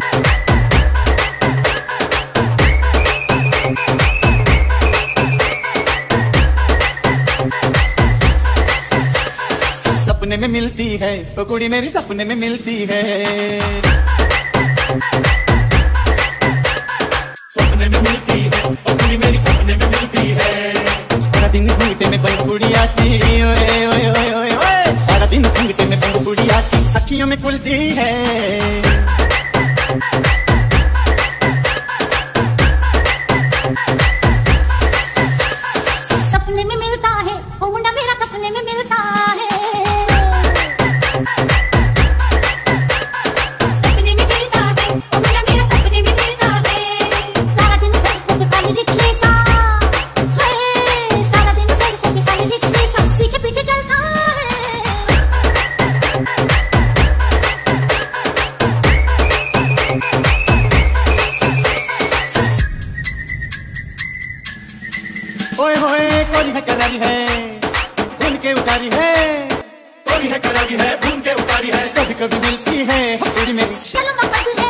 सपने में मिलती है वो कुड़ी मेरी, सपने में मिलती है। सपने में मिलती है वो कुड़ी मेरी, सपने में मिलती है। सारा दिन घूंघटे में बंद कुड़िया सी, ओए ओए ओए ओए ओए। सारा दिन घूंघटे में बंद कुड़िया सी अखियों में खुलती है। सपने में मिलता है वो मुंडा मेरा, सपने में मिलता है। सपने में मिलता है वो मुंडा मेरा, सपने में मिलता है। सारा दिन सड़कों पे काली रिक्शे सा, सारा दिन सड़कों पे काली रिक्शे सा पीछे पीछे चलता है। ओए होए कोरी है करारी है, भूल के उतारी है। कोरी है करारी है, भूल के उतारी है। कभी कभी मिलती है कुड़ी मेरी। चलो